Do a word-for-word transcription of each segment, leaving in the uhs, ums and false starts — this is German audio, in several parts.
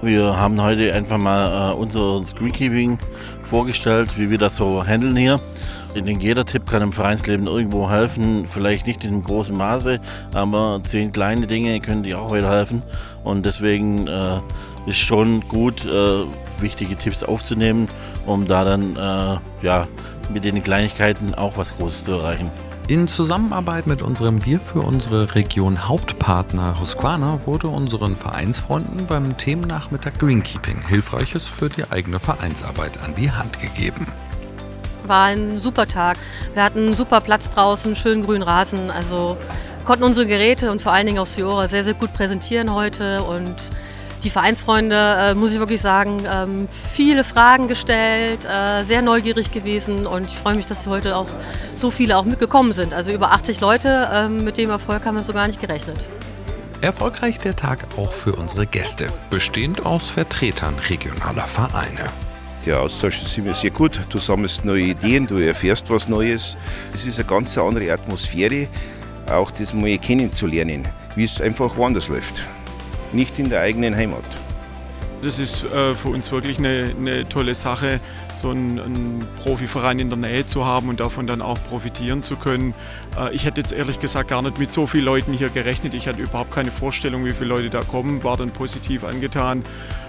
Wir haben heute einfach mal äh, unser Screenkeeping vorgestellt, wie wir das so handeln hier. Ich denke, jeder Tipp kann im Vereinsleben irgendwo helfen, vielleicht nicht in großem Maße, aber zehn kleine Dinge können dir auch weiterhelfen. Und deswegen äh, ist schon gut, äh, wichtige Tipps aufzunehmen, um da dann äh, ja, mit den Kleinigkeiten auch was Großes zu erreichen. In Zusammenarbeit mit unserem Wir für unsere Region Hauptpartner Husqvarna wurde unseren Vereinsfreunden beim Themennachmittag Greenkeeping Hilfreiches für die eigene Vereinsarbeit an die Hand gegeben. War ein super Tag. Wir hatten einen super Platz draußen, schönen grünen Rasen. Also konnten unsere Geräte und vor allen Dingen auch Siora sehr, sehr gut präsentieren heute. Und die Vereinsfreunde, äh, muss ich wirklich sagen, ähm, viele Fragen gestellt, äh, sehr neugierig gewesen. Und ich freue mich, dass heute auch so viele auch mitgekommen sind. Also über achtzig Leute, äh, mit dem Erfolg haben wir so gar nicht gerechnet. Erfolgreich der Tag auch für unsere Gäste, bestehend aus Vertretern regionaler Vereine. Der Austausch ist immer sehr gut, du sammelst neue Ideen, du erfährst was Neues. Es ist eine ganz andere Atmosphäre, auch das mal kennenzulernen, wie es einfach woanders läuft, nicht in der eigenen Heimat. Das ist äh, für uns wirklich eine, eine tolle Sache, so einen, einen Profiverein in der Nähe zu haben und davon dann auch profitieren zu können. Äh, ich hätte jetzt ehrlich gesagt gar nicht mit so vielen Leuten hier gerechnet. Ich hatte überhaupt keine Vorstellung, wie viele Leute da kommen, war dann positiv angetan.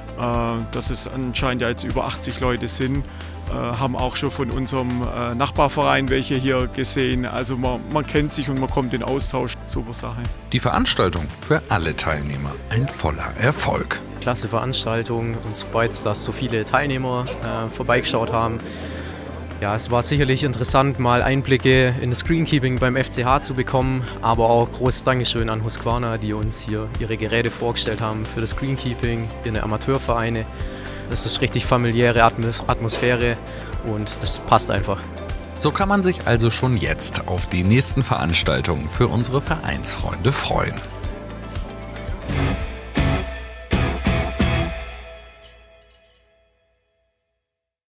Dass es anscheinend ja jetzt über achtzig Leute sind, haben auch schon von unserem Nachbarverein welche hier gesehen. Also man, man kennt sich und man kommt in Austausch. Super Sache. Die Veranstaltung für alle Teilnehmer ein voller Erfolg. Klasse Veranstaltung. Uns freut es, dass so viele Teilnehmer äh, vorbeigeschaut haben. Ja, es war sicherlich interessant, mal Einblicke in das Greenkeeping beim F C H zu bekommen, aber auch großes Dankeschön an Husqvarna, die uns hier ihre Geräte vorgestellt haben für das Greenkeeping, ihre Amateurvereine. Das ist richtig familiäre Atmosphäre und es passt einfach. So kann man sich also schon jetzt auf die nächsten Veranstaltungen für unsere Vereinsfreunde freuen.